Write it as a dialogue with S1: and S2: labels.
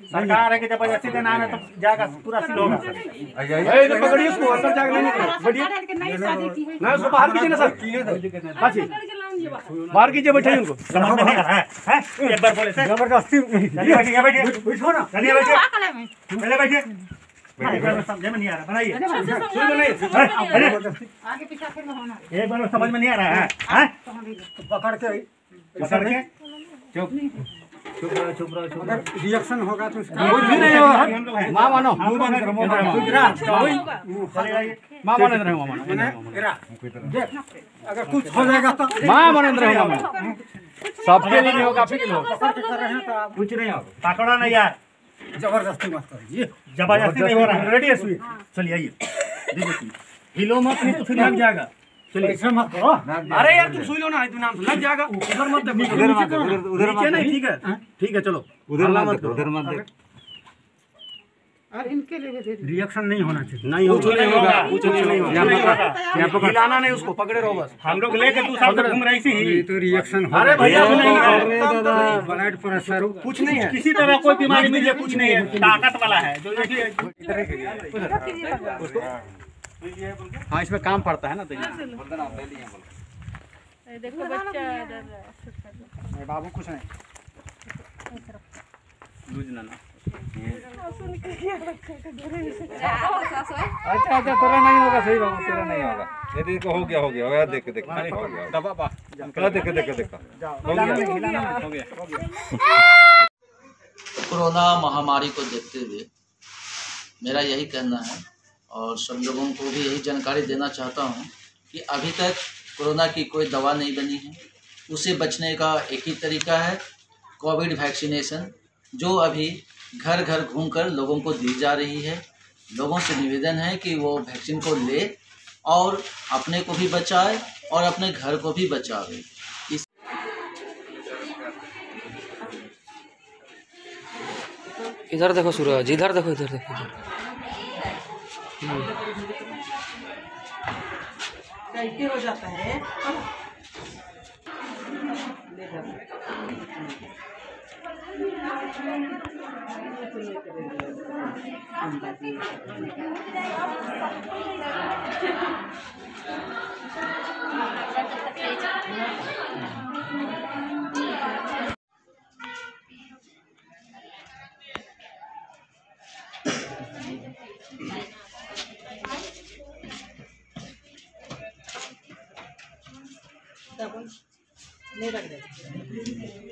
S1: सरकार है कि जबरदस्ती देना है तो जाएगा पूरा सील होगा सर।
S2: पकड़िए उसको, अंदर जाके नहीं बैठिए ना, उसको बाहर कीजिए ना सर। हाँ जी, बाहर कीजिए, बैठे उनको।
S1: समझ में नहीं आ रहा है एक बार बोले सर
S2: जबरदस्ती।
S1: चलिए बैठिए बैठिए
S2: बैठो ना,
S1: चलिए बैठिए पहले बैठिए। एक बार समझ में नहीं आ रहा बनाइए
S3: आगे पीछे फिर होना
S1: एक बार समझ में नहीं आ रहा है हैं
S2: पकड़ के
S1: पकड़ के
S2: चुप चुप रहो, चुप रहो, चुप रहो। रिएक्शन होगा तो
S1: कुछ भी नहीं होगा हम लोग हैं
S2: माँ मानो,
S1: मुंह बंद करो मुंह बंद करो चले जाइए
S2: माँ मानो रहे, माँ मानो देख, अगर कुछ हो जाएगा तो माँ मानो रहे, माँ मानो। सबके लिए नहीं होगा, आपके लिए होगा। पकड़ के कर रहे हैं तो आप कुछ नहीं होगा।
S1: पकड़ो ना यार,
S2: जबरदस्ती मत करिए।
S1: जबरदस्ती नहीं हो रहा है।
S2: रेडी है सुई।
S1: चलिए आइए देखिए हिलो मत नहीं तो फिर लग जाएगा।
S2: चलिए ऐसा मत करो। अरे यार तुम सुई लो ना, तू नाम लग जाएगा। उधर मत देखो, उधर मत, उधर मत नहीं। ठीक है ठीक है, चलो उधर मत देखो, उधर मत देखो।
S3: और इनके लिए भी दे दीजिए।
S2: रिएक्शन नहीं होना चाहिए।
S1: नहीं कुछ नहीं होगा, कुछ नहीं होगा।
S2: यहाँ पकड़, हिलाना नहीं उसको, पकड़े रहो बस।
S1: हम लोग लेके 2 साल तक घूम रही थी।
S2: ये तो रिएक्शन हो।
S1: अरे भैया
S2: ब्लड प्रेशर कुछ नहीं है,
S1: किसी तरह कोई बीमारी मुझे कुछ नहीं है, ताकत वाला है जो देखिए।
S2: हाँ इसमें काम पड़ता है ना। तो
S3: देखो बच्चा
S2: बाबू कुछ नहीं लूजना ना। अच्छा अच्छा, तेरा नहीं होगा, सही बाबू तेरा नहीं होगा।
S4: ये देखो हो गया हो गया देख देख हो गया
S2: दबा बा
S4: देख देख देख हो गया
S2: हो गया।
S5: कोरोना महामारी को देखते हुए मेरा यही कहना है और सब लोगों को भी यही जानकारी देना चाहता हूं कि अभी तक कोरोना की कोई दवा नहीं बनी है। उसे बचने का एक ही तरीका है कोविड वैक्सीनेशन, जो अभी घर घर घूमकर लोगों को दी जा रही है। लोगों से निवेदन है कि वो वैक्सीन को ले और अपने को भी बचाए और अपने घर को भी बचावे।
S6: इधर देखो सूरज, इधर देखो, इधर देखो,
S3: कैसे हो जाता है। नहीं रख दे।